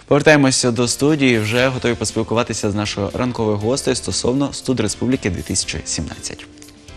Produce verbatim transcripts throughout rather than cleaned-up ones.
Повертаємося до студії, вже готові поспілкуватися з нашою ранковою гостею стосовно Студреспубліки дві тисячі сімнадцять.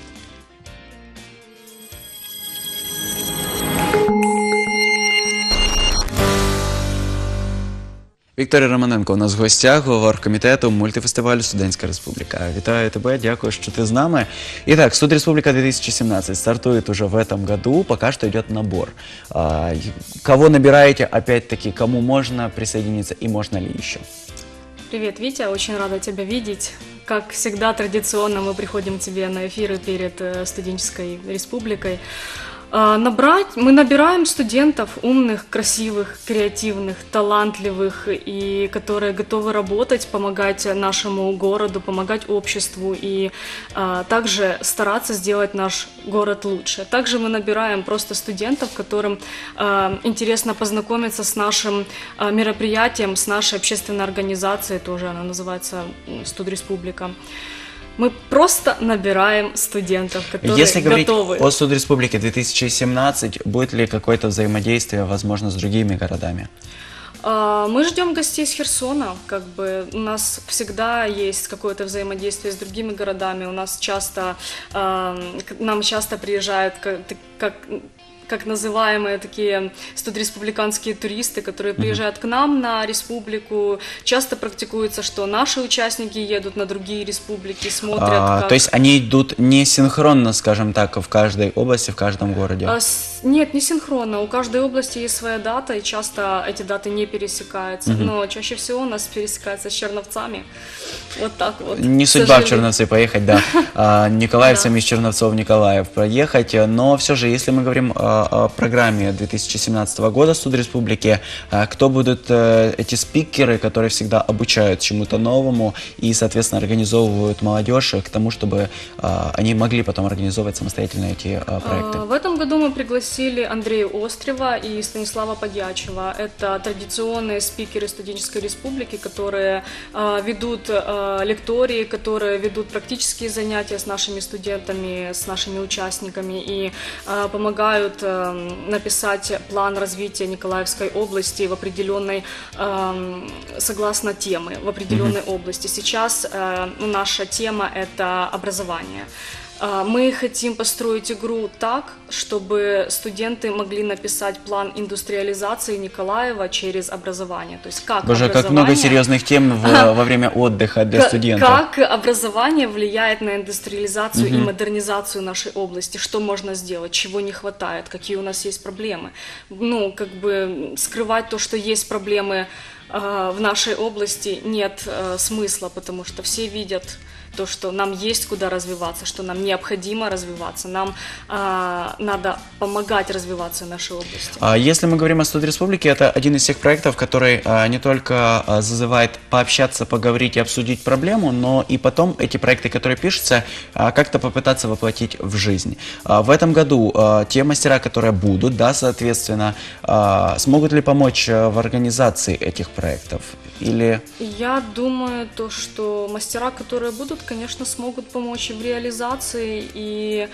Вікторія Романенко у нас в гостях, голова оргкомітету мультифестивалю «Студентська республіка». Вітаю тебе, дякую, что ты с нами. Итак, Студреспублика две тысячи семнадцать стартует уже в этом году, пока что идет набор. А, кого набираете, опять-таки, кому можно присоединиться и можно ли еще? Привет, Витя, очень рада тебя видеть. Как всегда, традиционно мы приходим к тебе на эфиры перед э, Студенческой республикой. Набрать, мы набираем студентов умных, красивых, креативных, талантливых, и которые готовы работать, помогать нашему городу, помогать обществу и а, также стараться сделать наш город лучше. Также мы набираем просто студентов, которым а, интересно познакомиться с нашим а, мероприятием, с нашей общественной организацией, тоже она называется Студреспублика. Мы просто набираем студентов, которые Если говорить готовы. о Студреспублике две тысячи семнадцать, будет ли какое-то взаимодействие, возможно, с другими городами? Мы ждем гостей из Херсона, как бы у нас всегда есть какое-то взаимодействие с другими городами, у нас часто, нам часто приезжают как, как как называемые такие студреспубликанские туристы, которые приезжают к нам на республику. Часто практикуется, что наши участники едут на другие республики, смотрят. А, как... То есть они идут не синхронно, скажем так, в каждой области, в каждом городе? А, с... Нет, не синхронно. У каждой области есть своя дата, и часто эти даты не пересекаются. Угу. Но чаще всего у нас пересекается с Черновцами. Вот так вот. Не судьба в Черновцы поехать, да. Николаевцами из Черновцов в Николаев проехать. Но все же, если мы говорим о программе две тысячи семнадцатого года Студреспублики, кто будут эти спикеры, которые всегда обучают чему-то новому и, соответственно, организовывают молодежь к тому, чтобы они могли потом организовывать самостоятельно эти проекты? В этом году мы пригласили Андрея Острева и Станислава Подьячева. Это традиционные спикеры Студенческой республики, которые ведут лектории, которые ведут практические занятия с нашими студентами, с нашими участниками и помогают написать план развития Николаевской области в определенной, согласно темы, в определенной mm-hmm. области. Сейчас наша тема – это образование. Мы хотим построить игру так, чтобы студенты могли написать план индустриализации Николаева через образование. То есть как Боже, образование... как много серьезных тем в, во время отдыха для студентов. Как образование влияет на индустриализацию угу. и модернизацию нашей области, что можно сделать, чего не хватает, какие у нас есть проблемы. Ну, как бы скрывать то, что есть проблемы э, в нашей области, нет э, смысла, потому что все видят то, что нам есть куда развиваться, что нам необходимо развиваться, нам а, надо помогать развиваться нашей области. А если мы говорим о Студреспублике, это один из тех проектов, который а, не только а, зазывает пообщаться, поговорить и обсудить проблему, но и потом эти проекты, которые пишутся, а, как-то попытаться воплотить в жизнь. А, в этом году а, те мастера, которые будут, да, соответственно, а, смогут ли помочь а, в организации этих проектов? Или... Я думаю, то, что мастера, которые будут, конечно, смогут помочь и в реализации, и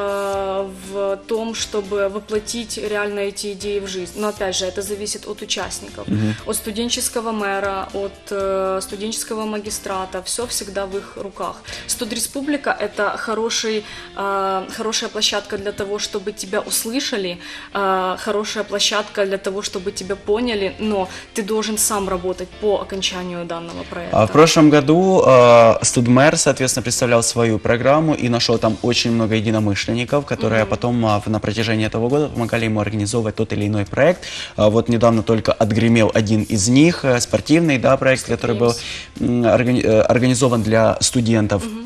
э, в том, чтобы воплотить реально эти идеи в жизнь. Но опять же, это зависит от участников, mm-hmm. от студенческого мэра, от э, студенческого магистрата. Все всегда в их руках. Студреспублика – это хороший, э, хорошая площадка для того, чтобы тебя услышали, э, хорошая площадка для того, чтобы тебя поняли, но ты должен сам работать по по окончанию данного проекта. В прошлом году э, студмэр, соответственно, представлял свою программу и нашел там очень много единомышленников, которые mm-hmm. потом э, на протяжении этого года помогали ему организовывать тот или иной проект. Э, вот недавно только отгремел один из них, э, спортивный, да, проект, который был э, органи э, организован для студентов. Mm-hmm.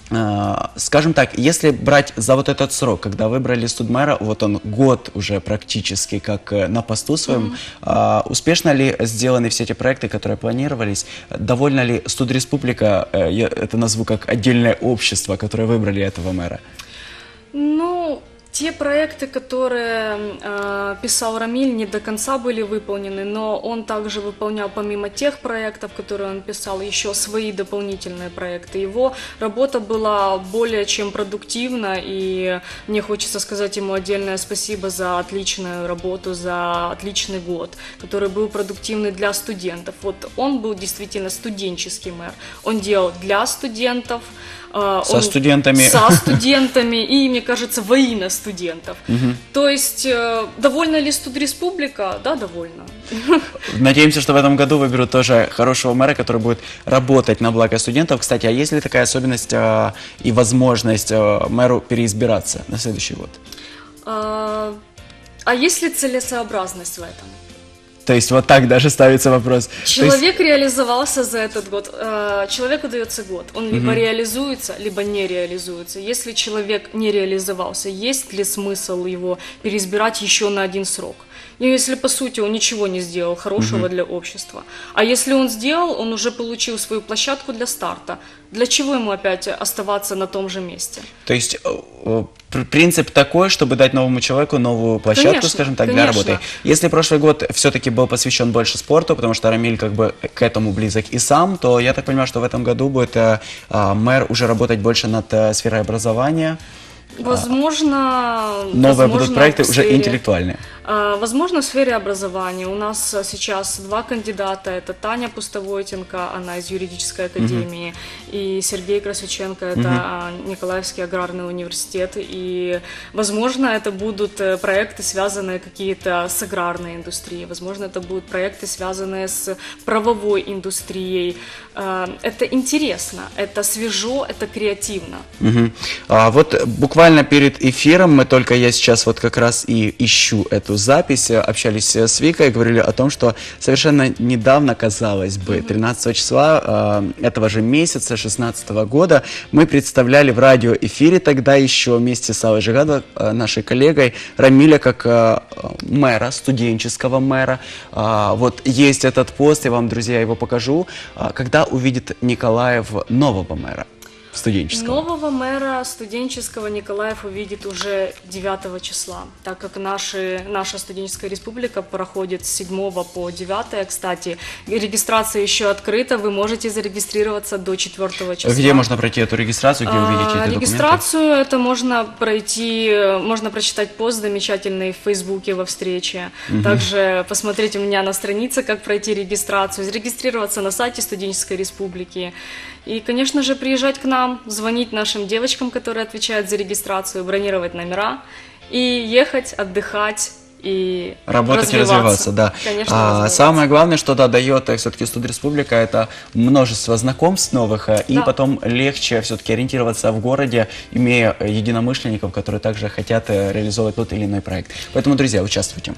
Скажем так, если брать за вот этот срок, когда выбрали студмэра, вот он год уже практически как на посту своем, mm-hmm. успешно ли сделаны все эти проекты, которые планировались? Довольна ли Студреспублика, я это назову как отдельное общество, которое выбрали этого мэра? Ну, Те проекты, которые э, писал Рамиль, не до конца были выполнены, но он также выполнял помимо тех проектов, которые он писал, еще свои дополнительные проекты. Его работа была более чем продуктивна, и мне хочется сказать ему отдельное спасибо за отличную работу, за отличный год, который был продуктивный для студентов. Вот он был действительно студенческий мэр. Он делал для студентов, Со он студентами. Со студентами и, мне кажется, во имя студентов. Угу. То есть, довольна ли студреспублика? Да, довольна. Надеемся, что в этом году выберут тоже хорошего мэра, который будет работать на благо студентов. Кстати, а есть ли такая особенность а, и возможность а, мэру переизбираться на следующий год? А, а есть ли целесообразность в этом? То есть вот так даже ставится вопрос. Человек есть... реализовался за этот год. Человеку дается год. Он либо угу. реализуется, либо не реализуется. Если человек не реализовался, есть ли смысл его переизбирать еще на один срок? И если, по сути, он ничего не сделал хорошего угу. для общества. А если он сделал, он уже получил свою площадку для старта. Для чего ему опять оставаться на том же месте? То есть принцип такой, чтобы дать новому человеку новую площадку, конечно, скажем так, конечно. для работы. Если прошлый год все-таки был посвящен больше спорту, потому что Рамиль как бы к этому близок и сам, то я так понимаю, что в этом году будет а, мэр уже работать больше над а, сферой образования. Возможно, новые возможно, будут проекты сфере, уже интеллектуальные. Возможно, в сфере образования. У нас сейчас два кандидата. Это Таня Пустовойтенко, она из юридической академии, угу. и Сергей Красиченко, это угу. Николаевский аграрный университет. И, возможно, это будут проекты, связанные какие-то с аграрной индустрией. Возможно, это будут проекты, связанные с правовой индустрией. Это интересно, это свежо, это креативно. Угу. А вот буквально перед эфиром мы только, я сейчас вот как раз и ищу эту запись, общались с Викой, говорили о том, что совершенно недавно, казалось бы, тринадцатого числа э, этого же месяца, шестнадцатого года, мы представляли в радиоэфире тогда еще вместе с Аллой Жигадо, э, нашей коллегой, Рамиля как э, мэра, студенческого мэра. Э, вот есть этот пост, я вам, друзья, его покажу. Э, когда увидит Николаев нового мэра? Студенческого. Нового мэра студенческого Николаев увидит уже девятого числа, так как наши, наша студенческая республика проходит с седьмого по девятое. Кстати, регистрация еще открыта, вы можете зарегистрироваться до четвёртого числа. Где можно пройти эту регистрацию, где увидеть эти документы? Регистрацию это можно пройти, можно прочитать пост замечательный в Фейсбуке во встрече. Угу. Также посмотреть у меня на странице, как пройти регистрацию, зарегистрироваться на сайте студенческой республики. И, конечно же, приезжать к нам, звонить нашим девочкам, которые отвечают за регистрацию, бронировать номера и ехать, отдыхать и работать развиваться. и развиваться, да. Конечно, а, развиваться. Самое главное, что да, дает все-таки студреспублика, это множество знакомств новых, и да. потом легче все-таки ориентироваться в городе, имея единомышленников, которые также хотят реализовывать тот или иной проект. Поэтому, друзья, участвуйте.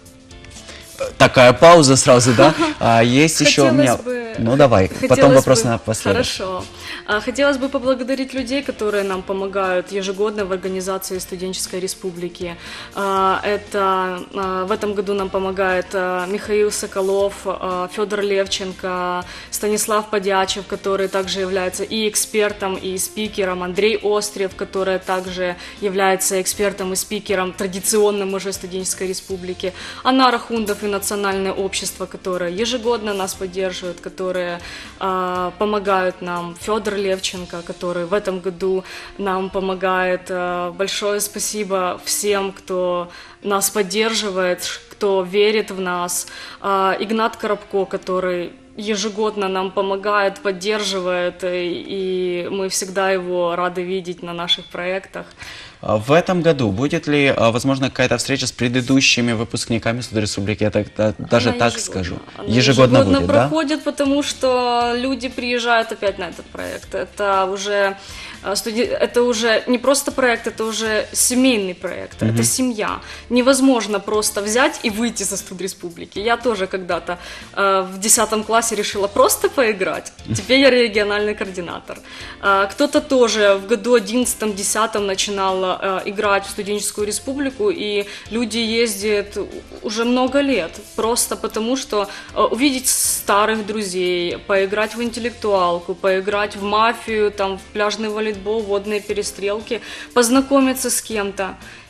Такая пауза сразу, да? А есть еще у меня... Бы... Ну давай, Хотелось потом вопрос бы... напоследок. Хорошо. Хотелось бы поблагодарить людей, которые нам помогают ежегодно в организации студенческой республики. Это в этом году нам помогает Михаил Соколов, Федор Левченко, Станислав Подячев, который также является и экспертом, и спикером, Андрей Острев, который также является экспертом и спикером традиционным уже студенческой республики, Анара Хундов и Национальное общество, которые ежегодно нас поддерживают, которые э, помогают нам, Федор Левченко, который в этом году нам помогает. Э, большое спасибо всем, кто нас поддерживает, кто верит в нас. Э, Игнат Коробко, который ежегодно нам помогает, поддерживает, и мы всегда его рады видеть на наших проектах. В этом году будет ли, возможно, какая-то встреча с предыдущими выпускниками студреспублики? Я так, даже Она так ежегодно. скажу. Она Ежегодно, ежегодно будет, проходит, да? Потому что люди приезжают опять на этот проект. Это уже, студи... это уже не просто проект, это уже семейный проект, mm-hmm. это семья. Невозможно просто взять и выйти со студреспублики. Я тоже когда-то э, в десятом классе решила просто поиграть. Теперь я региональный координатор. Э, кто-то тоже в году одиннадцатом-десятом начинал играть в студенческую республику, и люди ездят уже много лет, просто потому что увидеть старых друзей, поиграть в интеллектуалку, поиграть в мафию, там, в пляжный волейбол, водные перестрелки, познакомиться с кем-то.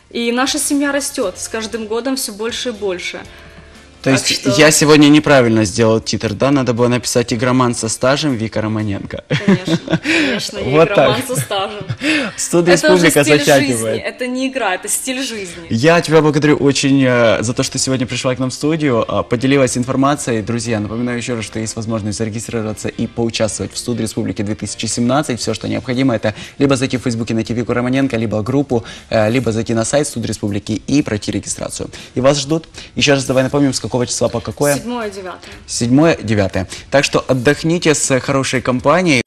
И наша семья растет, с каждым годом все больше и больше. То Так есть что- я сегодня неправильно сделал титр, да? Надо было написать «Игроман со стажем» Вика Романенко. Конечно, конечно, я Вот игроман так. со стажем. Студия Это уже «Республика» стиль жизни, затягивает. это не игра, это стиль жизни. Я тебя благодарю очень э, за то, что сегодня пришла к нам в студию, э, поделилась информацией. Друзья, напоминаю еще раз, что есть возможность зарегистрироваться и поучаствовать в студии Республики две тысячи семнадцать. Все, что необходимо, это либо зайти в Фейсбуке, найти Вику Романенко, либо группу, э, либо зайти на сайт студии Республики и пройти регистрацию. И вас ждут. Еще раз давай напомним, с какого числа по какое? Седьмое, девятое. Седьмое, девятое. Так что отдохните с хорошей компанией.